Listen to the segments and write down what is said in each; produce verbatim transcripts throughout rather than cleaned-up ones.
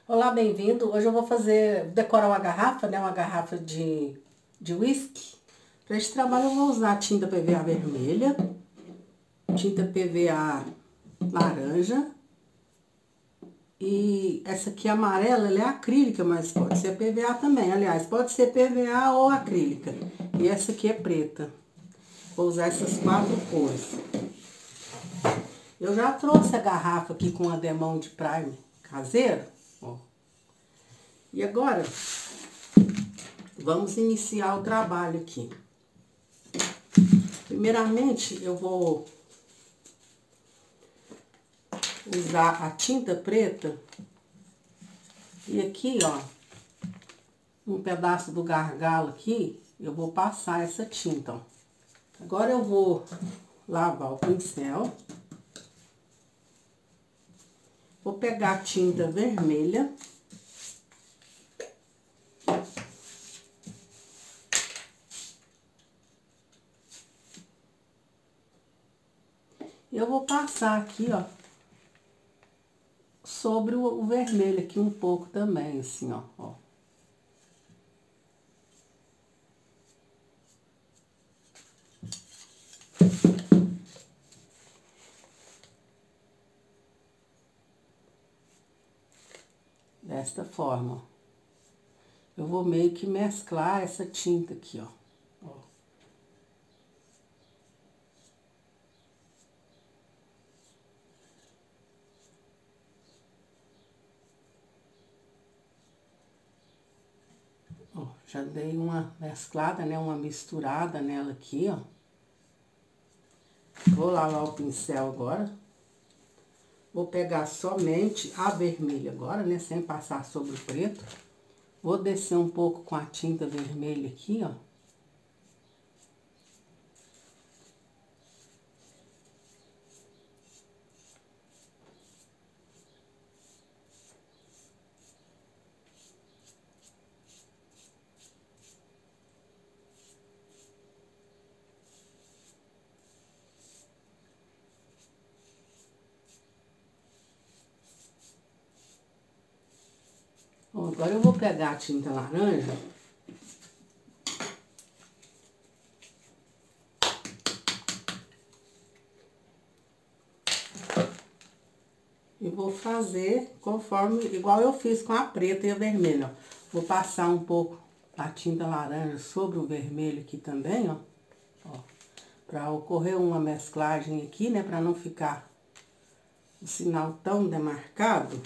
Olá, bem-vindo. Hoje eu vou fazer, decorar uma garrafa, né? Uma garrafa de, de whisky. Para esse trabalho eu vou usar tinta P V A vermelha, tinta P V A laranja. E essa aqui amarela, ela é acrílica, mas pode ser P V A também. Aliás, pode ser P V A ou acrílica. E essa aqui é preta. Vou usar essas quatro cores. Eu já trouxe a garrafa aqui com a demão de primer caseiro, ó. E agora, vamos iniciar o trabalho aqui. Primeiramente, eu vou usar a tinta preta. E aqui, ó, um pedaço do gargalo aqui, eu vou passar essa tinta, ó. Agora eu vou lavar o pincel. Vou pegar a tinta vermelha. Eu vou passar aqui, ó, sobre o, o vermelho aqui um pouco também, assim, ó, ó. Desta forma, ó. Eu vou meio que mesclar essa tinta aqui, ó. Ó. Ó, já dei uma mesclada, né? Uma misturada nela aqui, ó. Vou lavar o pincel agora. Vou pegar somente a vermelha agora, né? Sem passar sobre o preto. Vou descer um pouco com a tinta vermelha aqui, ó. Bom, agora eu vou pegar a tinta laranja. E vou fazer conforme, igual eu fiz com a preta e a vermelha, ó. Vou passar um pouco a tinta laranja sobre o vermelho aqui também, ó. Ó, pra ocorrer uma mesclagem aqui, né, pra não ficar o sinal tão demarcado.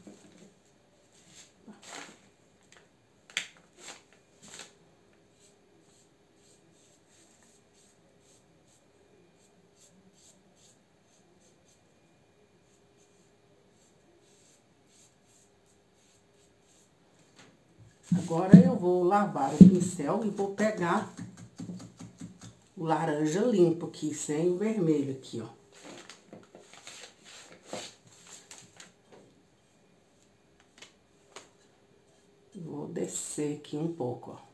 Agora eu vou lavar o pincel e vou pegar o laranja limpo aqui, sem o vermelho aqui, ó. Vou descer aqui um pouco, ó.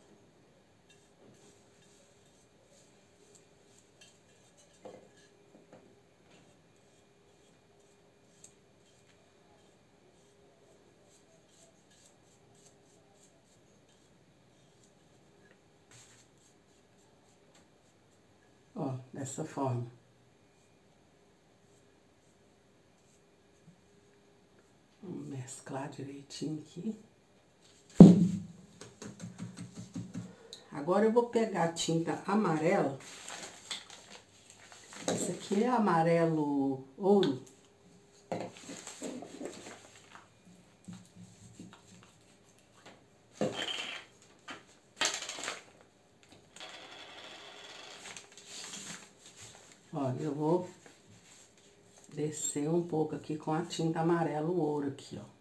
Ó, dessa forma. Vamos mesclar direitinho aqui. Agora eu vou pegar a tinta amarela. Esse aqui é amarelo ouro. Ó, eu vou descer um pouco aqui com a tinta amarelo ouro aqui, ó.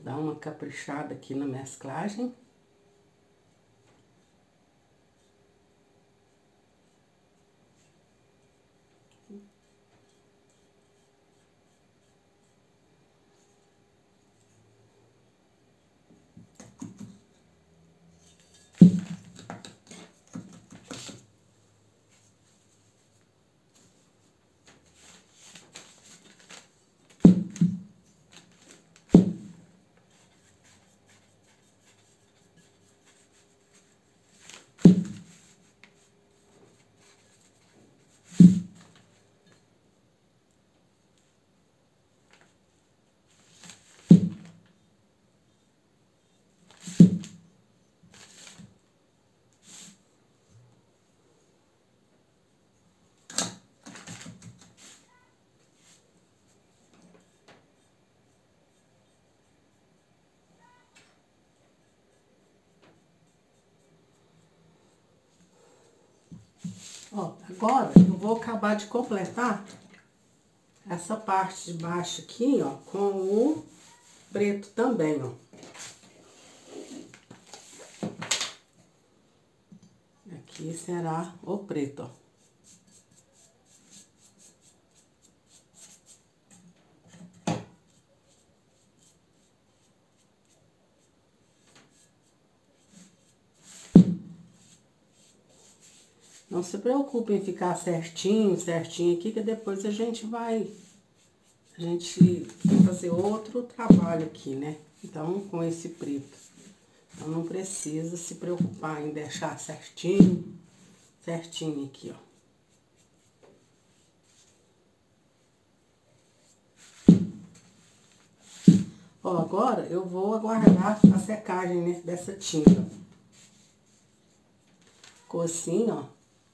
dar uma caprichada aqui na mesclagem. Ó, agora eu vou acabar de completar essa parte de baixo aqui, ó, com o preto também, ó. Aqui será o preto, ó. Não se preocupe em ficar certinho, certinho aqui, que depois a gente vai, a gente vai fazer outro trabalho aqui, né? Então, com esse preto. Então, não precisa se preocupar em deixar certinho, certinho aqui, ó. Ó, agora eu vou aguardar a secagem, né, dessa tinta. Ficou assim, ó.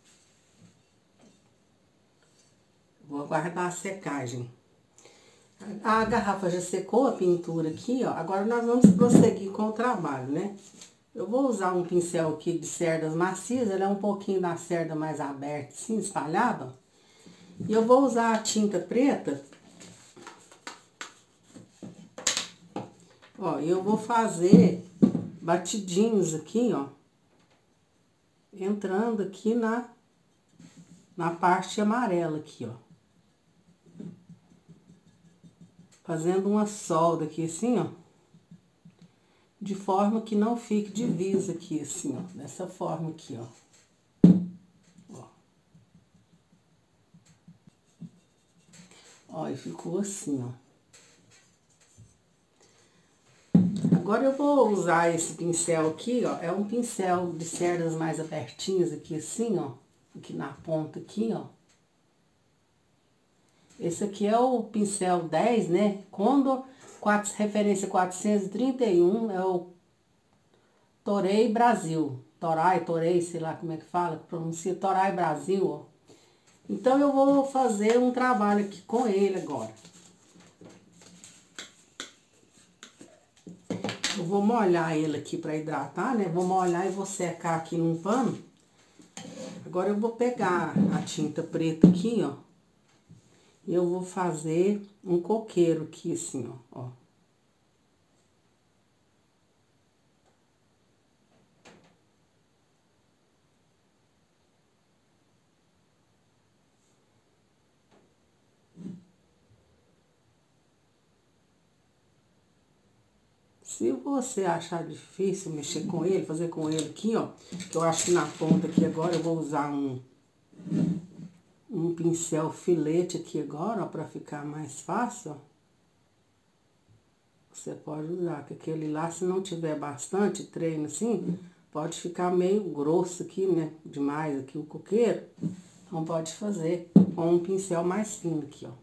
Vou aguardar a secagem. A garrafa já secou, a pintura aqui, ó. Agora nós vamos prosseguir com o trabalho, né? Eu vou usar um pincel aqui de cerdas macias, ele é um pouquinho da cerda mais aberta, assim, espalhada. E eu vou usar a tinta preta. Ó, eu vou fazer batidinhos aqui, ó. Entrando aqui na, na parte amarela aqui, ó. Fazendo uma solda aqui assim, ó. De forma que não fique divisa aqui, assim, ó. Dessa forma aqui, ó. Ó. Ó, e ficou assim, ó. Agora eu vou usar esse pincel aqui, ó. É um pincel de cerdas mais abertinhas aqui, assim, ó. Aqui na ponta aqui, ó. Esse aqui é o pincel dez, né? Condor, quatro, referência quatrocentos e trinta e um, é o Toray Brasil. Toray, Toray, sei lá como é que fala, que pronuncia Toray Brasil, ó. Então, eu vou fazer um trabalho aqui com ele agora. Eu vou molhar ele aqui para hidratar, né? Vou molhar e vou secar aqui num pano. Agora, eu vou pegar a tinta preta aqui, ó. E eu vou fazer um coqueiro aqui, assim, ó, ó. Se você achar difícil mexer com ele, fazer com ele aqui, ó, que eu acho que na ponta aqui agora eu vou usar um, um pincel filete aqui agora, ó, pra ficar mais fácil, ó. Você pode usar, que aquele lá, se não tiver bastante treino assim, pode ficar meio grosso aqui, né, demais aqui o coqueiro. Então, pode fazer com um pincel mais fino aqui, ó.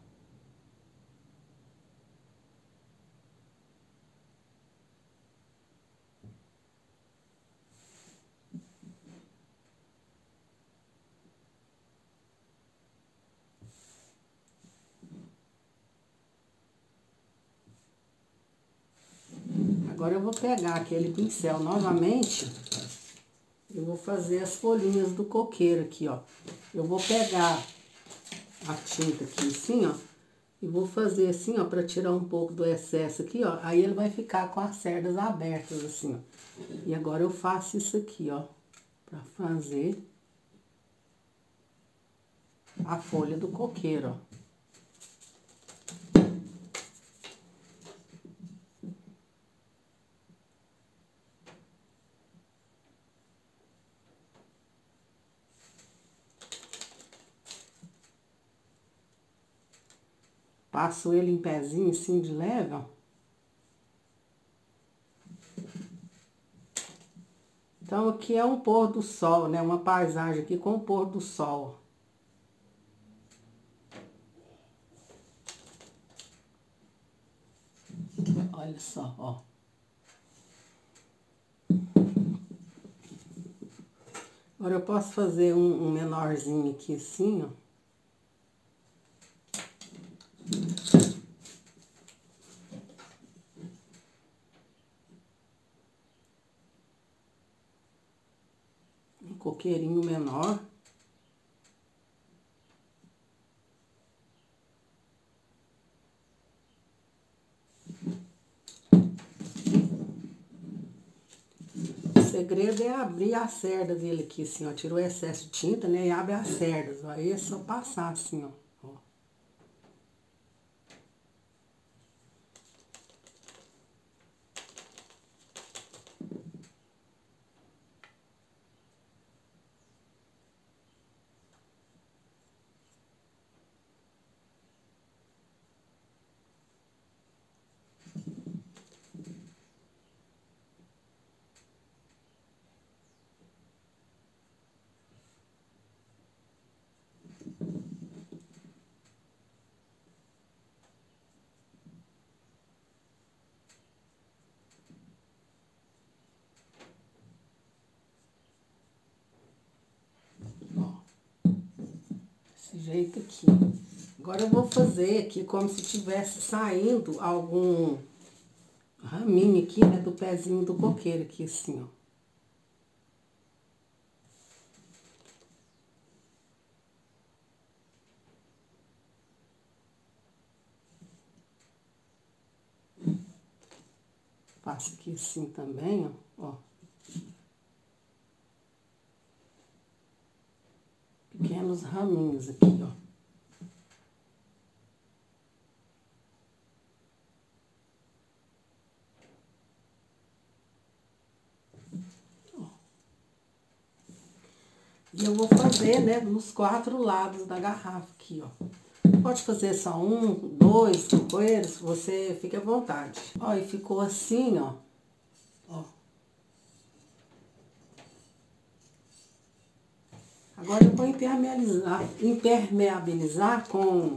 Agora eu vou pegar aquele pincel novamente, eu vou fazer as folhinhas do coqueiro aqui, ó. Eu vou pegar a tinta aqui assim, ó, E vou fazer assim, ó, pra tirar um pouco do excesso aqui, ó. Aí ele vai ficar com as cerdas abertas, assim, ó. E agora eu faço isso aqui, ó, pra fazer a folha do coqueiro, ó. Passo ele em pezinho, assim, de leve, ó. Então, aqui é um pôr do sol, né? Uma paisagem aqui com o pôr do sol. Olha só, ó. Agora eu posso fazer um, um menorzinho aqui assim, ó. Um coqueirinho menor. O segredo é abrir a cerda dele aqui, assim, ó. Tira o excesso de tinta, né? E abre as cerdas. Aí é só passar assim, ó. Ó. Desse jeito aqui. Agora eu vou fazer aqui como se tivesse saindo algum raminho aqui, né, do pezinho do coqueiro aqui, assim, ó. Faço aqui assim também, ó, ó. Pequenos raminhos aqui, ó. E eu vou fazer, né, nos quatro lados da garrafa aqui, ó. Pode fazer só um, dois coqueiros, você fica à vontade. Ó, e ficou assim, ó. Ó. Agora eu vou impermeabilizar, impermeabilizar com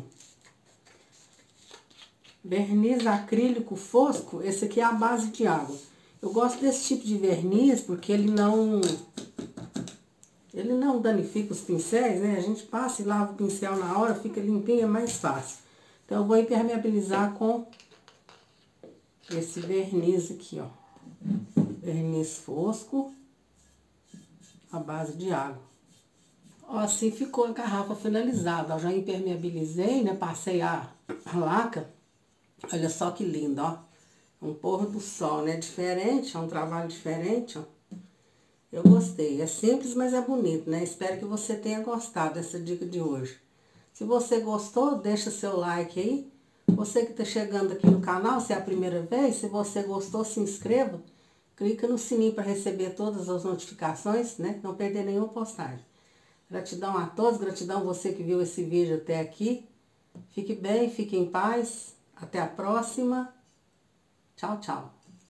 verniz acrílico fosco. Esse aqui é a base de água. Eu gosto desse tipo de verniz porque ele não... Ele não danifica os pincéis, né? A gente passa e lava o pincel na hora, fica limpinho, é mais fácil. Então, eu vou impermeabilizar com esse verniz aqui, ó. Verniz fosco, a base de água. Ó, assim ficou a garrafa finalizada. Eu já impermeabilizei, né? Passei a, a laca. Olha só que lindo, ó. Um pôr do sol, né? Diferente, é um trabalho diferente, ó. Eu gostei. É simples, mas é bonito, né? Espero que você tenha gostado dessa dica de hoje. Se você gostou, deixa seu like aí. Você que está chegando aqui no canal, se é a primeira vez, se você gostou, se inscreva. Clica no sininho para receber todas as notificações, né? Não perder nenhuma postagem. Gratidão a todos, gratidão a você que viu esse vídeo até aqui. Fique bem, fique em paz. Até a próxima. Tchau, tchau.